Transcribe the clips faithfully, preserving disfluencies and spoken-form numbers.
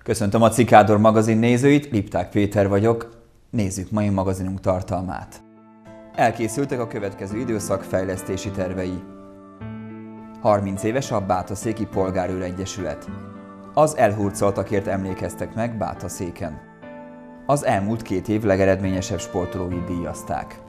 Köszöntöm a Cikádor magazin nézőit, Lipták Péter vagyok. Nézzük mai magazinunk tartalmát. Elkészültek a következő időszak fejlesztési tervei. harminc éves a Bátaszéki Polgárőr Egyesület. Az elhurcoltakért emlékeztek meg Bátaszéken. Az elmúlt két év legeredményesebb sportolóit díjazták.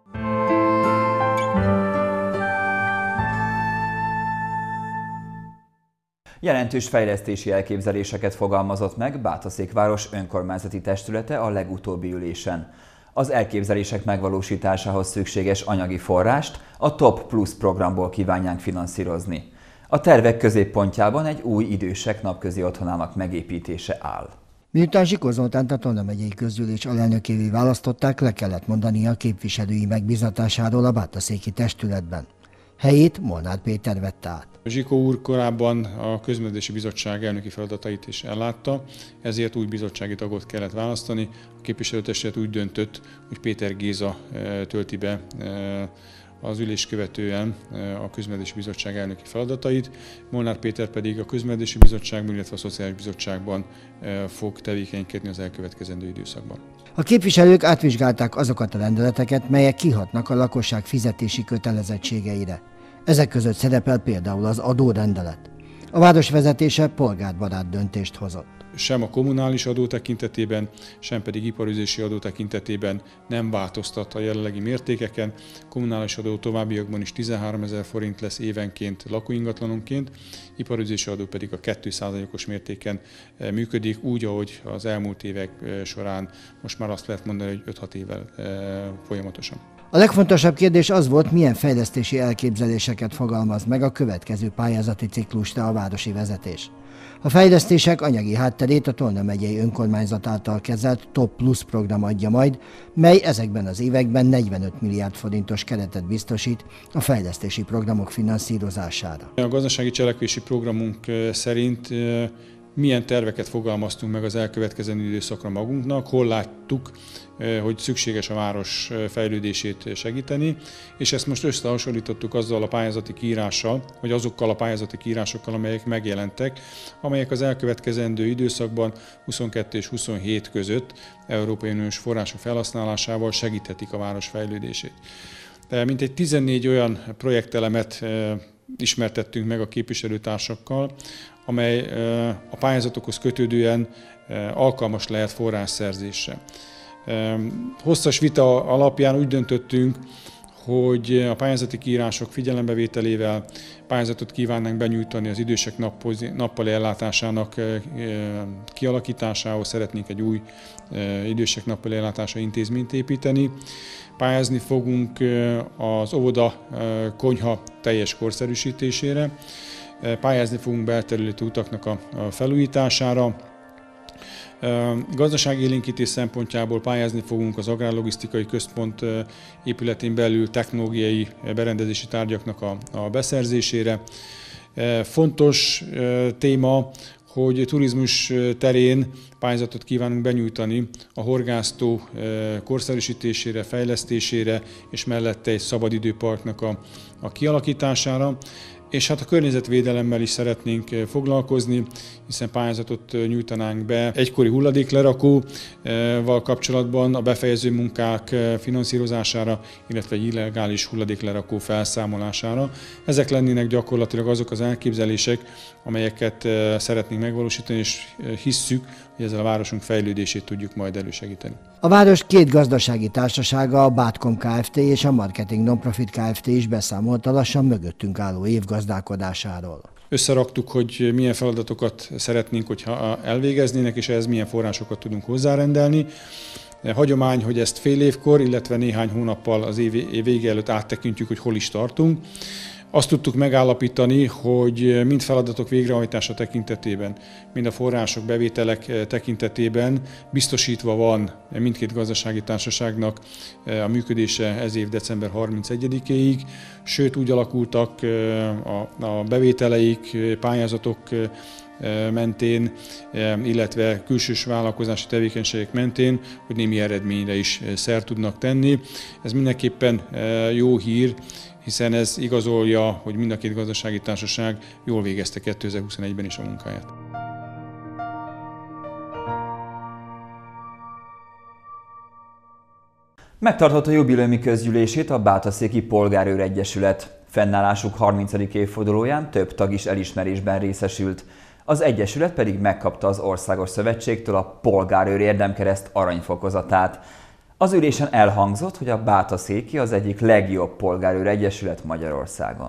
Jelentős fejlesztési elképzeléseket fogalmazott meg Bátaszékváros önkormányzati testülete a legutóbbi ülésen. Az elképzelések megvalósításához szükséges anyagi forrást a Top Plus programból kívánják finanszírozni. A tervek középpontjában egy új idősek napközi otthonának megépítése áll. Miután Zsikó Zoltánt a Tolna megyei közgyűlés alelnökévé választották, le kellett mondani a képviselői megbízatásáról a bátaszéki testületben. Helyét Molnár Péter vette át. Zsikó úr korábban a Közművelési Bizottság elnöki feladatait is ellátta, ezért új bizottsági tagot kellett választani. A képviselőtestület úgy döntött, hogy Péter Géza tölti be az ülés követően a Közművelési Bizottság elnöki feladatait, Molnár Péter pedig a Közművelési Bizottságban, illetve a Szociális Bizottságban fog tevékenykedni az elkövetkezendő időszakban. A képviselők átvizsgálták azokat a rendeleteket, melyek kihatnak a lakosság fizetési kötelezettségeire. Ezek között szerepel például az adórendelet. A város vezetése polgárbarát döntést hozott. Sem a kommunális adó tekintetében, sem pedig iparüzési adó tekintetében nem változtat a jelenlegi mértékeken. Kommunális adó továbbiakban is tizenháromezer forint lesz évenként lakóingatlanonként, iparüzési adó pedig a két százalékos mértéken működik, úgy, ahogy az elmúlt évek során most már azt lehet mondani, hogy öt-hat évvel folyamatosan. A legfontosabb kérdés az volt, milyen fejlesztési elképzeléseket fogalmaz meg a következő pályázati ciklusra a városi vezetés. A fejlesztések anyagi hátterét a Tolna megyei önkormányzat által kezelt Top Plus program adja majd, mely ezekben az években negyvenöt milliárd forintos keretet biztosít a fejlesztési programok finanszírozására. A gazdasági cselekvési programunk szerint milyen terveket fogalmaztunk meg az elkövetkezendő időszakra magunknak, hol láttuk, hogy szükséges a város fejlődését segíteni, és ezt most összehasonlítottuk azzal a pályázati kiírással, vagy azokkal a pályázati kiírásokkal, amelyek megjelentek, amelyek az elkövetkezendő időszakban huszonkettő és huszonhét között Európai Uniós források felhasználásával segíthetik a város fejlődését. De mintegy tizennégy olyan projektelemet ismertettünk meg a képviselőtársakkal, amely a pályázatokhoz kötődően alkalmas lehet forrásszerzésre. Hosszas vita alapján úgy döntöttünk, hogy a pályázati kiírások figyelembevételével pályázatot kívánnánk benyújtani az idősek nappali ellátásának kialakításához, szeretnénk egy új idősek nappali ellátása intézményt építeni. Pályázni fogunk az óvoda konyha teljes korszerűsítésére, pályázni fogunk belterületi utaknak a felújítására. Gazdaságélénkítés szempontjából pályázni fogunk az Agrárlogisztikai Központ épületén belül technológiai berendezési tárgyaknak a, a beszerzésére. Fontos téma, hogy turizmus terén pályázatot kívánunk benyújtani a horgásztó korszerűsítésére, fejlesztésére, és mellette egy szabadidőparknak a, a kialakítására. És hát a környezetvédelemmel is szeretnénk foglalkozni, hiszen pályázatot nyújtanánk be egykori hulladéklerakóval kapcsolatban a befejező munkák finanszírozására, illetve egy illegális hulladéklerakó felszámolására. Ezek lennének gyakorlatilag azok az elképzelések, amelyeket szeretnénk megvalósítani, és hisszük, hogy ezzel a városunk fejlődését tudjuk majd elősegíteni. A város két gazdasági társasága, a Bátkom Kft. És a Marketing Nonprofit Kft. Is beszámolt a lassan mögöttünk álló év gazdálkodásáról. Összeraktuk, hogy milyen feladatokat szeretnénk, hogyha elvégeznének, és ehhez milyen forrásokat tudunk hozzárendelni. Hagyomány, hogy ezt fél évkor, illetve néhány hónappal az év vége előtt áttekintjük, hogy hol is tartunk. Azt tudtuk megállapítani, hogy mind feladatok végrehajtása tekintetében, mind a források, bevételek tekintetében biztosítva van mindkét gazdasági társaságnak a működése ez év december harmincegyedikéig, sőt úgy alakultak a bevételeik, pályázatok mentén, illetve külsős vállalkozási tevékenységek mentén, hogy némi eredményre is szert tudnak tenni. Ez mindenképpen jó hír, hiszen ez igazolja, hogy mind a két gazdasági társaság jól végezte kétezer-huszonegyben is a munkáját. Megtartotta jubileumi közgyűlését a Bátaszéki Polgárőr Egyesület. Fennállásuk harmincadik évfordulóján több tag is elismerésben részesült. Az Egyesület pedig megkapta az Országos Szövetségtől a Polgárőr Érdemkereszt aranyfokozatát. Az ülésen elhangzott, hogy a Bátaszéki az egyik legjobb polgárőr egyesület Magyarországon.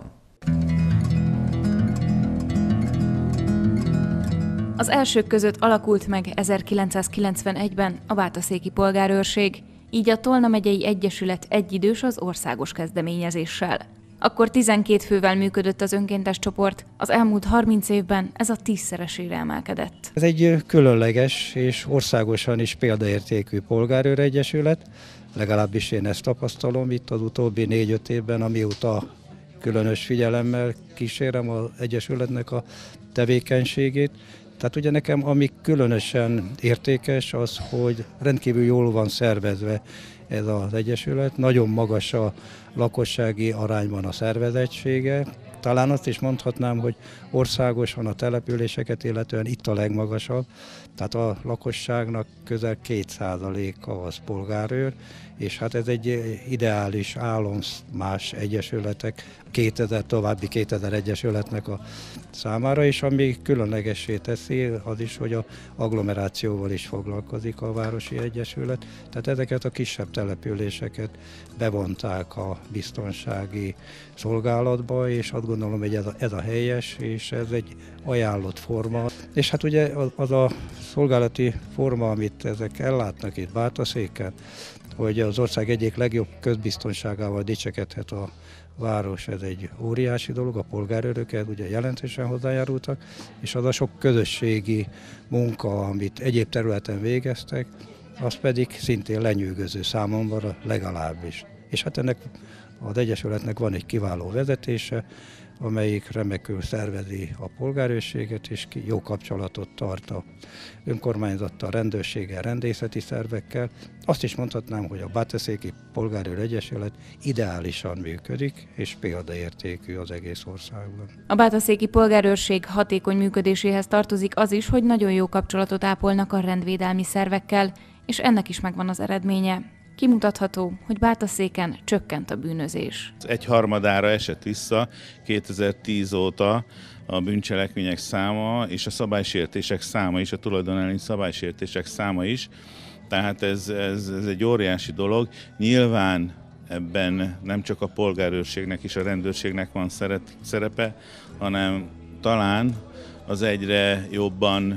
Az elsők között alakult meg ezerkilencszázkilencvenegyben a Bátaszéki Polgárőrség, így a Tolna megyei egyesület egyidős az országos kezdeményezéssel. Akkor tizenkét fővel működött az önkéntes csoport, az elmúlt harminc évben ez a tízszeresére emelkedett. Ez egy különleges és országosan is példaértékű polgárőr egyesület, legalábbis én ezt tapasztalom itt az utóbbi négy-öt évben, amióta különös figyelemmel kísérem az egyesületnek a tevékenységét. Tehát ugye nekem ami különösen értékes az, hogy rendkívül jól van szervezve ez az egyesület, nagyon magas a lakossági arányban a szervezettsége. Talán azt is mondhatnám, hogy országosan a településeket illetően itt a legmagasabb, tehát a lakosságnak közel két százaléka az polgárőr, és hát ez egy ideális álom más egyesületek, kétezer, további kétezer egyesületnek a számára, és ami különlegessé teszi, az is, hogy a agglomerációval is foglalkozik a Városi Egyesület. Tehát ezeket a kisebb településeket bevonták a biztonsági szolgálatba, és azt gondolom, hogy ez a, ez a helyes, és ez egy ajánlott forma. És hát ugye az a szolgálati forma, amit ezek ellátnak itt Bátaszéken, hogy az ország egyik legjobb közbiztonságával dicsekedhet a város, ez egy óriási dolog, a polgárőröket ugye jelentősen hozzájárultak, és az a sok közösségi munka, amit egyéb területen végeztek, az pedig szintén lenyűgöző számomra legalábbis. És hát ennek az egyesületnek van egy kiváló vezetése, amelyik remekül szervezi a polgárőrséget, és jó kapcsolatot tart a önkormányzattal, rendőrséggel, rendészeti szervekkel. Azt is mondhatnám, hogy a Bátaszéki Polgárőr Egyesület ideálisan működik, és példaértékű az egész országban. A Bátaszéki Polgárőrség hatékony működéséhez tartozik az is, hogy nagyon jó kapcsolatot ápolnak a rendvédelmi szervekkel, és ennek is megvan az eredménye. Kimutatható, hogy Bátaszéken csökkent a bűnözés. Egy harmadára esett vissza kétezer-tíz óta a bűncselekmények száma és a szabálysértések száma is, a tulajdonelleni szabálysértések száma is. Tehát ez, ez, ez egy óriási dolog. Nyilván ebben nem csak a polgárőrségnek és a rendőrségnek van szerepe, hanem talán az egyre jobban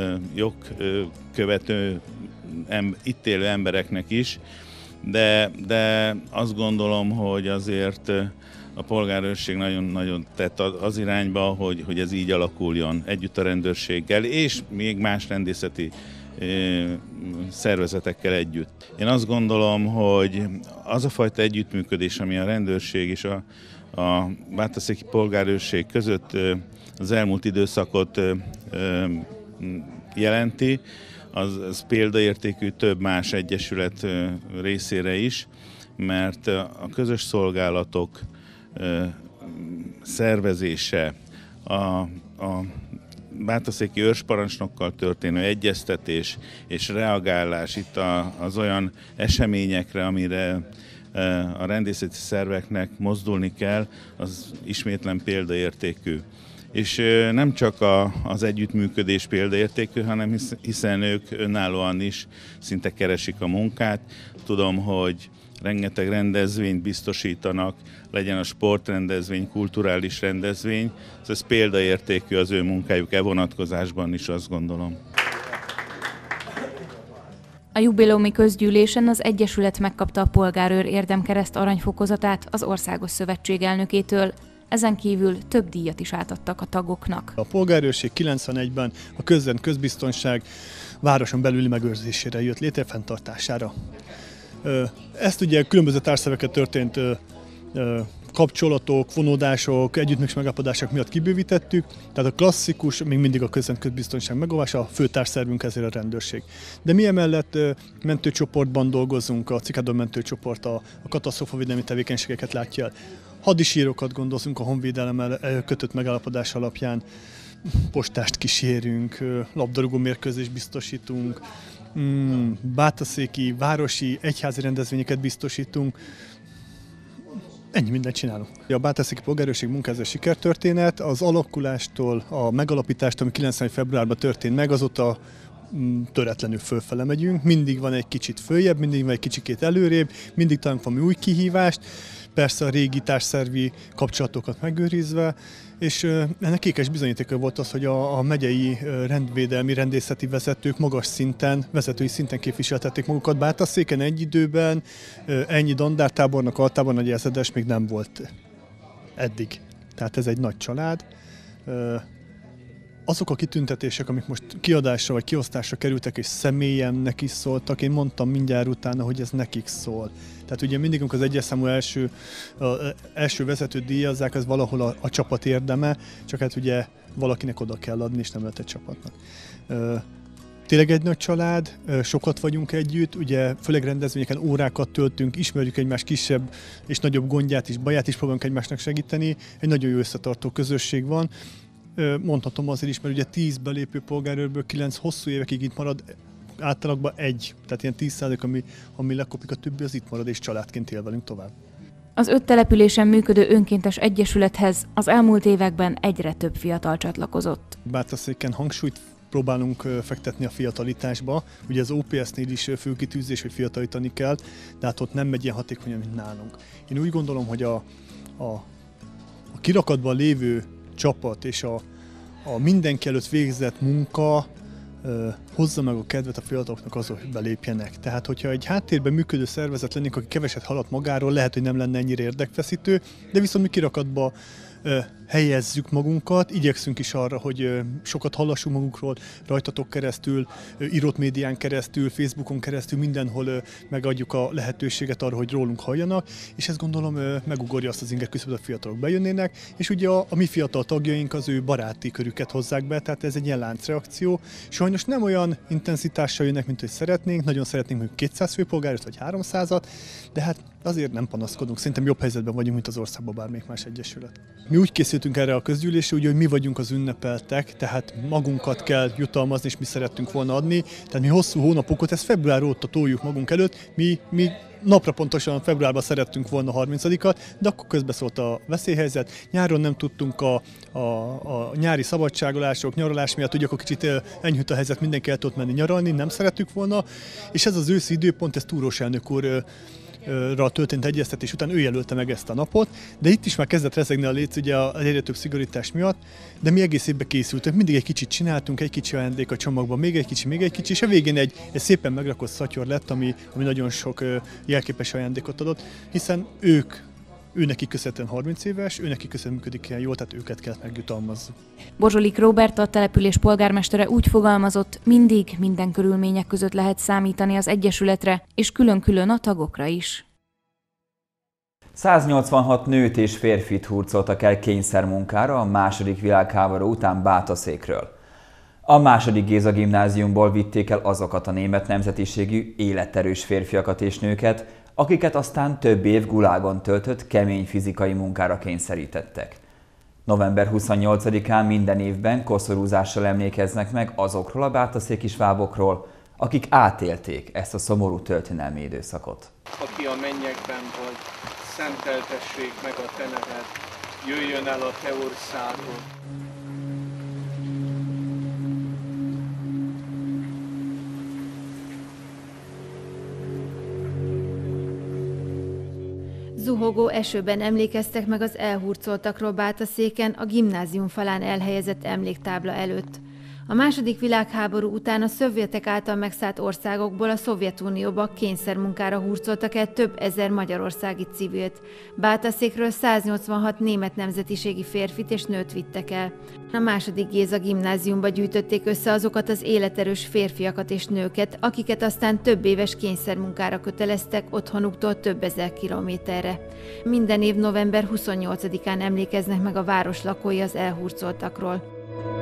jogkövető, itt élő embereknek is, de, de azt gondolom, hogy azért a polgárőrség nagyon-nagyon tett az irányba, hogy, hogy ez így alakuljon együtt a rendőrséggel, és még más rendészeti szervezetekkel együtt. Én azt gondolom, hogy az a fajta együttműködés, ami a rendőrség és a, a Bátaszéki Polgárőrség között az elmúlt időszakot jelenti, az, az példaértékű több más egyesület részére is, mert a közös szolgálatok szervezése, a, a bátaszéki őrsparancsnokkal történő egyeztetés és reagálás itt a, az olyan eseményekre, amire a rendészeti szerveknek mozdulni kell, az ismétlen példaértékű. És nem csak a, az együttműködés példaértékű, hanem hiszen ők önállóan is szinte keresik a munkát. Tudom, hogy rengeteg rendezvényt biztosítanak, legyen a sportrendezvény, kulturális rendezvény, ez példaértékű az ő munkájuk e vonatkozásban is, azt gondolom. A jubileumi közgyűlésen az Egyesület megkapta a Polgárőr Érdemkereszt aranyfokozatát az Országos Szövetség elnökétől. Ezen kívül több díjat is átadtak a tagoknak. A polgárőrség kilencvenegyben a közrend közbiztonság városon belüli megőrzésére jött létre, fenntartására. Ezt ugye különböző társszerveket történt kapcsolatok, vonódások, együttműködés megállapodások miatt kibővítettük, tehát a klasszikus, még mindig a közrend közbiztonság megóvása, a fő társszervünk ezért a rendőrség. De mi emellett mentőcsoportban dolgozunk, a Cikádon mentőcsoport a, a katasztrófavédelmi tevékenységeket látja el. Hadisírokat gondozunk a honvédelemmel kötött megállapodás alapján, postást kísérünk, labdarúgó mérkőzést biztosítunk, mm, bátaszéki, városi, egyházi rendezvényeket biztosítunk. Ennyi mindent csinálunk. A Bátaszéki Polgárőrség munkázása sikertörténet, az alakulástól, a megalapítást, ami kilencvenegy februárban történt meg, azóta töretlenül fölfele megyünk, mindig van egy kicsit följebb, mindig van egy kicsikét előrébb, mindig találunk valami új kihívást, persze a régi társszervi kapcsolatokat megőrizve, és ennek ékes bizonyítéka volt az, hogy a, a megyei rendvédelmi, rendészeti vezetők magas szinten, vezetői szinten képviseltették magukat. Bátaszéken egy időben ennyi dandártábornok, altábornagy ezredes még nem volt eddig. Tehát ez egy nagy család. Azok a kitüntetések, amik most kiadásra vagy kiosztásra kerültek, és személyemnek is szóltak, én mondtam mindjárt utána, hogy ez nekik szól. Tehát ugye mindig, amikor az egyes számú első, első vezetőt díjazzák, az valahol a, a csapat érdeme, csak hát ugye valakinek oda kell adni, és nem lehet egy csapatnak. Tényleg egy nagy család, sokat vagyunk együtt, ugye főleg rendezvényeken órákat töltünk, ismerjük egymás kisebb és nagyobb gondját is, baját is próbálunk egymásnak segíteni, egy nagyon jó összetartó közösség van. Mondhatom azért is, mert ugye tíz belépő polgárőrből kilenc hosszú évekig itt marad, általában egy, tehát ilyen tíz százalék, ami, ami lekopik, a többi az itt marad, és családként él velünk tovább. Az öt településen működő önkéntes egyesülethez az elmúlt években egyre több fiatal csatlakozott. Bátaszéken hangsúlyt próbálunk fektetni a fiatalitásba. Ugye az o pé es-nél is főkitűzés, hogy fiatalítani kell, de hát ott nem megy ilyen hatékonyan, mint nálunk. Én úgy gondolom, hogy a, a, a kirakatban lévő csapat és a, a mindenki előtt végzett munka ö, hozza meg a kedvet a fiataloknak azok, hogy belépjenek. Tehát, hogyha egy háttérben működő szervezet lennénk, aki keveset hallott magáról, lehet, hogy nem lenne ennyire érdekfeszítő, de viszont mi kirakatba ö, helyezzük magunkat, igyekszünk is arra, hogy ö, sokat hallassunk magunkról, rajtatok keresztül, ö, írott médián keresztül, Facebookon keresztül, mindenhol ö, megadjuk a lehetőséget arra, hogy rólunk halljanak, és ezt gondolom ö, megugorja azt az inger küszöböt, a fiatalok bejönnének, és ugye a, a mi fiatal tagjaink az ő baráti körüket hozzák be, tehát ez egy ilyen láncreakció. Sajnos nem olyan intenzitással jönnek, mint hogy szeretnénk, nagyon szeretnénk mondjuk kétszáz főpolgárt vagy háromszázat, de hát azért nem panaszkodunk, szerintem jobb helyzetben vagyunk, mint az országban bármelyik más egyesület. Mi úgy készültünk erre a közgyűlésre, ugye, hogy mi vagyunk az ünnepeltek, tehát magunkat kell jutalmazni, és mi szerettünk volna adni. Tehát mi hosszú hónapokat, ezt február óta toljuk magunk előtt, mi, mi napra pontosan februárban szerettünk volna harmincadikat, de akkor közbeszólt a veszélyhelyzet. Nyáron nem tudtunk a, a, a nyári szabadságolások, nyaralás miatt, ugye akkor kicsit enyhült a helyzet, mindenki el tudott menni nyaralni, nem szerettük volna, és ez az őszi időpont, ez Túrós elnök úr történt egyeztetés után ő jelölte meg ezt a napot, de itt is már kezdett rezegni a léc ugye az egyre több szigorítás miatt, de mi egész évben készültünk, mindig egy kicsit csináltunk, egy kicsi ajándék a csomagban, még egy kicsi, még egy kicsi, és a végén egy, egy szépen megrakott szatyor lett, ami, ami nagyon sok jelképes ajándékot adott, hiszen ők Őneki köszönhetően harminc éves, őneki köszönhetően működik ilyen jól, tehát őket kellett megjutalmazzuk. Bozsolik Róbert, a település polgármestere úgy fogalmazott, mindig minden körülmények között lehet számítani az egyesületre, és külön-külön a tagokra is. száznyolcvanhat nőt és férfit hurcoltak el kényszermunkára a második világháború után Bátaszékről. A második Géza gimnáziumból vitték el azokat a német nemzetiségű életerős férfiakat és nőket, akiket aztán több év gulágon töltött kemény fizikai munkára kényszerítettek. november huszonnyolcadikán minden évben koszorúzással emlékeznek meg azokról a bátaszéki svábokról, akik átélték ezt a szomorú történelmi időszakot. Aki a mennyekben vagy, szenteltessék meg a te neved, jöjjön el a te országod. Zuhogó esőben emlékeztek meg az elhurcoltakról Bátaszéken a gimnázium falán elhelyezett emléktábla előtt. A második világháború után a szovjetek által megszállt országokból a Szovjetunióba kényszermunkára hurcoltak el több ezer magyarországi civilt. Bátaszékről száznyolcvanhat német nemzetiségi férfit és nőt vittek el. A második Géza gimnáziumba gyűjtötték össze azokat az életerős férfiakat és nőket, akiket aztán több éves kényszermunkára köteleztek otthonuktól több ezer kilométerre. Minden év november huszonnyolcadikán emlékeznek meg a város lakói az elhurcoltakról.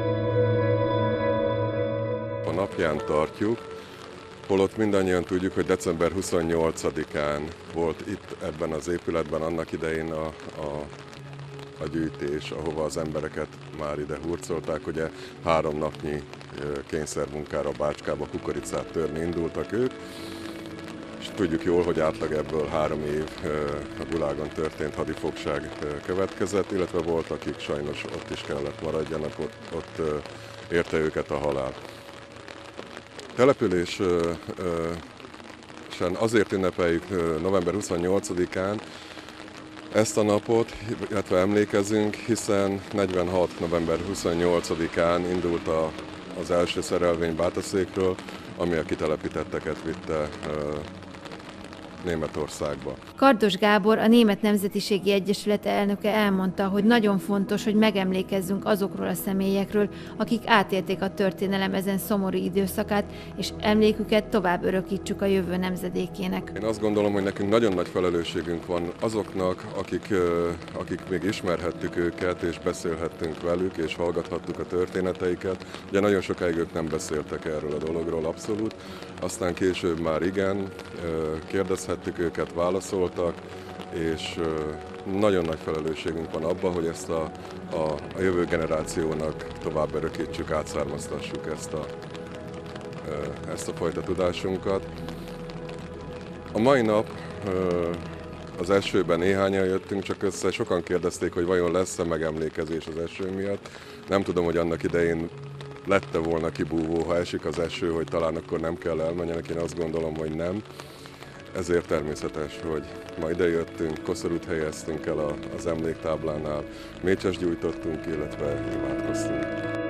A napján tartjuk, holott mindannyian tudjuk, hogy december huszonnyolcadikán volt itt ebben az épületben annak idején a, a a gyűjtés, ahova az embereket már ide hurcolták. Ugye három napnyi kényszermunkára Bácskába kukoricát törni indultak ők, és tudjuk jól, hogy átlag ebből három év a Gulágon történt hadifogság következett, illetve volt, akik sajnos ott is kellett maradjanak, ott, ott érte őket a halál. Településen azért ünnepeljük november huszonnyolcadikán ezt a napot, illetve emlékezünk, hiszen negyvenhat november huszonnyolcadikán indult a, az első szerelvény Bátaszékről, ami a kitelepítetteket vitte Németországba. Kardos Gábor, a Német Nemzetiségi Egyesület elnöke elmondta, hogy nagyon fontos, hogy megemlékezzünk azokról a személyekről, akik átélték a történelem ezen szomorú időszakát, és emléküket tovább örökítsük a jövő nemzedékének. Én azt gondolom, hogy nekünk nagyon nagy felelősségünk van azoknak, akik, akik még ismerhettük őket, és beszélhettünk velük, és hallgathattuk a történeteiket. Ugye nagyon sokáig ők nem beszéltek erről a dologról abszolút, aztán később már igen, kérdezhettük őket, válaszoltak, és nagyon nagy felelősségünk van abban, hogy ezt a, a, a jövő generációnak tovább örökítsük, átszármaztassuk ezt a, ezt a fajta tudásunkat. A mai nap az esőben néhányan jöttünk csak össze, sokan kérdezték, hogy vajon lesz-e megemlékezés az eső miatt. Nem tudom, hogy annak idején lette volna kibúvó, ha esik az eső, hogy talán akkor nem kell elmenjenek, én azt gondolom, hogy nem. Ezért természetes, hogy ma ide jöttünk, koszorút helyeztünk el az emléktáblánál, mécsest gyújtottunk, illetve imádkoztunk.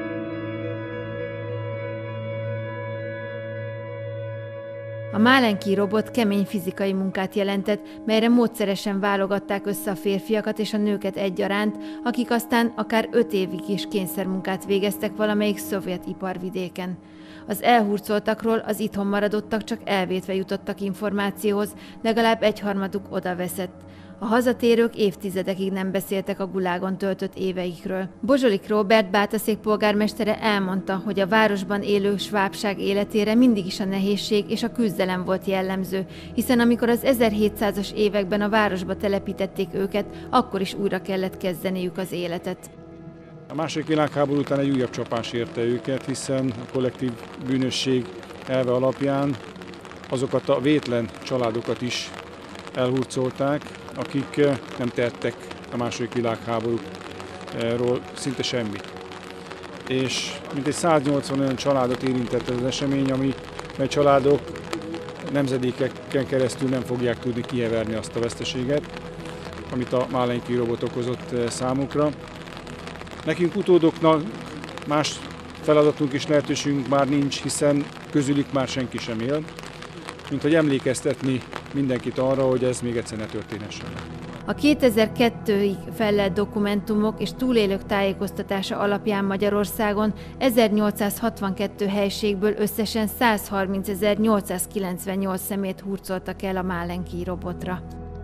A Málenki robot kemény fizikai munkát jelentett, melyre módszeresen válogatták össze a férfiakat és a nőket egyaránt, akik aztán akár öt évig is kényszermunkát végeztek valamelyik szovjet iparvidéken. Az elhurcoltakról az itthon maradottak csak elvétve jutottak információhoz, legalább egyharmaduk odaveszett. A hazatérők évtizedekig nem beszéltek a Gulágon töltött éveikről. Bozsolik Róbert Bátaszék polgármestere elmondta, hogy a városban élő svábság életére mindig is a nehézség és a küzdelem volt jellemző, hiszen amikor az ezerhétszázas években a városba telepítették őket, akkor is újra kellett kezdeniük az életet. A második világháború után egy újabb csapás érte őket, hiszen a kollektív bűnösség elve alapján azokat a vétlen családokat is elhurcolták, akik nem tehettek a második világháborúról szinte semmit. És mintegy száznyolcvan olyan családot érintett ez az esemény, ami, mely családok nemzedékeken keresztül nem fogják tudni kiheverni azt a veszteséget, amit a Málenki robot okozott számukra. Nekünk utódoknak más feladatunk és lehetőségünk már nincs, hiszen közülük már senki sem él, mint hogy emlékeztetni mindenkit arra, hogy ez még egyszer ne történhessen. A kétezer-kettőig fellelt dokumentumok és túlélők tájékoztatása alapján Magyarországon ezernyolcszázhatvankettő helységből összesen százharmincezer-nyolcszázkilencvennyolc szemét hurcoltak el a Málenki robotra.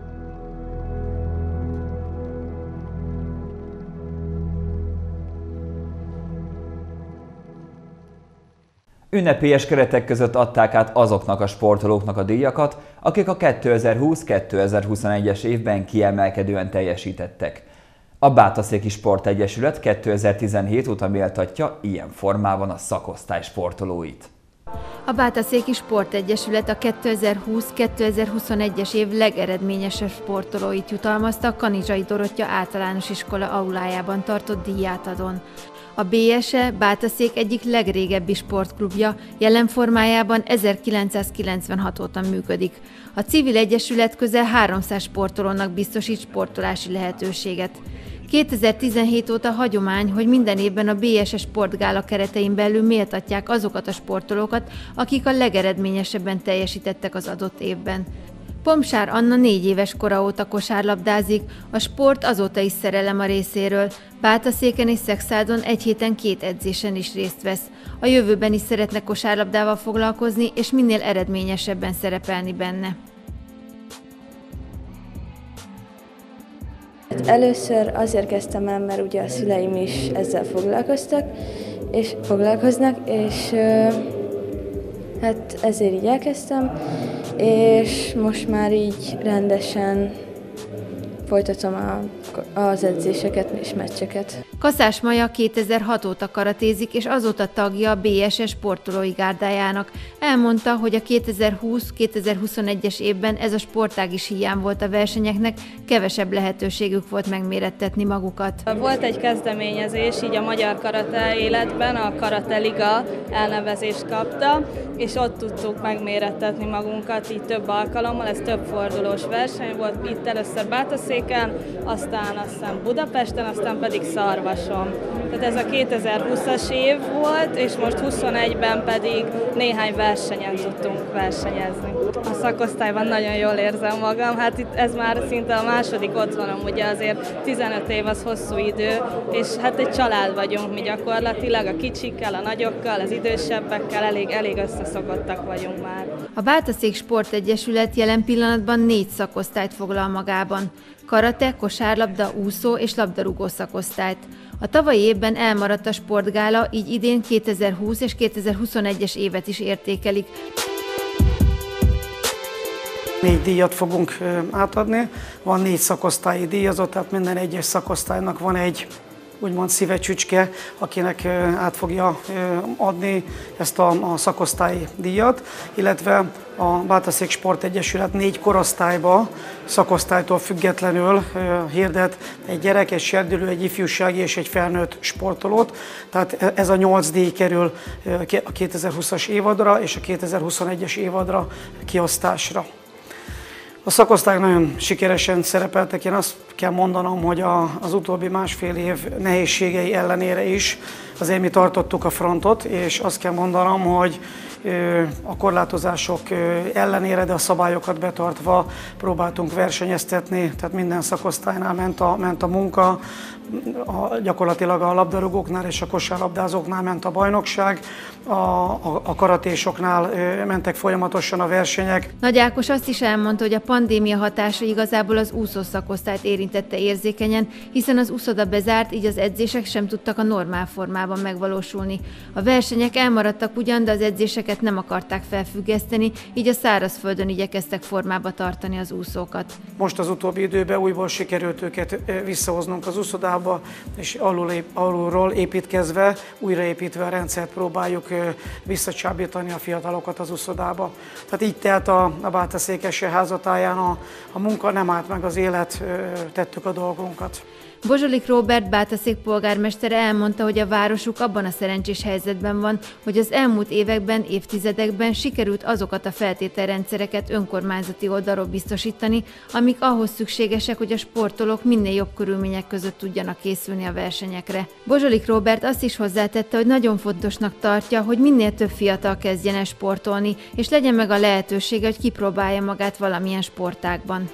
Ünnepélyes keretek között adták át azoknak a sportolóknak a díjakat, akik a kétezer-húsz kétezer-huszonegyes évben kiemelkedően teljesítettek. A Bátaszéki Sportegyesület kétezer-tizenhét óta méltatja ilyen formában a szakosztály sportolóit. A Bátaszéki Sportegyesület a kétezer-húsz kétezer-huszonegyes év legeredményesebb sportolóit jutalmazta a Kanizsai Dorottya általános iskola aulájában tartott díjátadón. A bé es e Bátaszék egyik legrégebbi sportklubja, jelen formájában ezerkilencszázkilencvenhat óta működik. A civil egyesület közel háromszáz sportolónak biztosít sportolási lehetőséget. kétezer-tizenhét óta hagyomány, hogy minden évben a bé es e sportgála keretein belül méltatják azokat a sportolókat, akik a legeredményesebben teljesítettek az adott évben. Pomsár Anna négy éves kora óta kosárlabdázik, a sport azóta is szerelem a részéről. Bátaszéken és Szekszádon egy héten két edzésen is részt vesz. A jövőben is szeretne kosárlabdával foglalkozni, és minél eredményesebben szerepelni benne. Először azért kezdtem el, mert ugye a szüleim is ezzel foglalkoztak, és foglalkoznak, és hát ezért így elkezdtem, és most már így rendesen folytatom a, az edzéseket és meccseket. Kaszás Maja kétezer-hat óta karatézik, és azóta tagja a bé es es sportolói gárdájának. Elmondta, hogy a kétezer-húsz-kétezer-huszonegyes évben ez a sportág is hiány volt a versenyeknek, kevesebb lehetőségük volt megmérettetni magukat. Volt egy kezdeményezés így a magyar karate életben, a Karate Liga elnevezést kapta, és ott tudtuk megmérettetni magunkat így több alkalommal, ez több fordulós verseny volt, itt először Bátaszéken, aztán aztán Budapesten, aztán pedig Szarvason. Tehát ez a kétezer-húszas év volt, és most huszonegyben pedig néhány versenyen tudtunk versenyezni. A szakosztályban nagyon jól érzem magam, hát itt ez már szinte a második otthonom, ugye azért tizenöt év az hosszú idő, és hát egy család vagyunk mi gyakorlatilag, a kicsikkel, a nagyokkal, az idősebbekkel elég, elég összeszokottak vagyunk már. A Bátaszék Sportegyesület jelen pillanatban négy szakosztályt foglal magában. Karate, kosárlabda, úszó és labdarúgó szakosztályt. A tavalyi évben elmaradt a sportgála, így idén kétezer-húsz és kétezer-huszonegyes évet is értékelik. Négy díjat fogunk átadni, van négy szakosztályi díjazott, tehát minden egyes szakosztálynak van egy úgymond szívecsücske, akinek át fogja adni ezt a, a szakosztályi díjat, illetve a Bátaszék Sportegyesület négy korosztályba, szakosztálytól függetlenül hirdet egy gyerek, egy serdülő, egy ifjúsági és egy felnőtt sportolót. Tehát ez a nyolc díj kerül a kétezer-húszas évadra és a kétezer-huszonegyes évadra kiosztásra. A szakosztályok nagyon sikeresen szerepeltek, én azt kell mondanom, hogy a, az utóbbi másfél év nehézségei ellenére is azért mi tartottuk a frontot, és azt kell mondanom, hogy a korlátozások ellenére, de a szabályokat betartva próbáltunk versenyeztetni, tehát minden szakosztálynál ment a, ment a munka, a, gyakorlatilag a labdarúgóknál és a kosárlabdázóknál ment a bajnokság, a, a, a karatésoknál mentek folyamatosan a versenyek. Nagy Ákos azt is elmondta, hogy a pandémia hatása igazából az úszó szakosztályt érintette érzékenyen, hiszen az úszoda bezárt, így az edzések sem tudtak a normál formában megvalósulni. A versenyek elmaradtak ugyan, de az edzéseket nem akarták felfüggeszteni, így a szárazföldön igyekeztek formába tartani az úszókat. Most az utóbbi időben újból sikerült őket visszahoznunk az úszodába, és alul, alulról építkezve, újraépítve a rendszert próbáljuk visszacsábítani a fiatalokat az úszodába. Tehát így telt a, a Bátaszékesi házatáján a, a munka, nem állt meg az élet, tettük a dolgunkat. Bozsolik Róbert Bátaszék polgármestere elmondta, hogy a városuk abban a szerencsés helyzetben van, hogy az elmúlt években, évtizedekben sikerült azokat a feltételrendszereket önkormányzati oldalról biztosítani, amik ahhoz szükségesek, hogy a sportolók minél jobb körülmények között tudjanak készülni a versenyekre. Bozsolik Róbert azt is hozzátette, hogy nagyon fontosnak tartja, hogy minél több fiatal kezdjen el sportolni, és legyen meg a lehetősége, hogy kipróbálja magát valamilyen sportágban.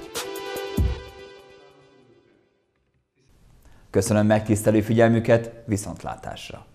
Köszönöm megtisztelő figyelmüket, viszontlátásra!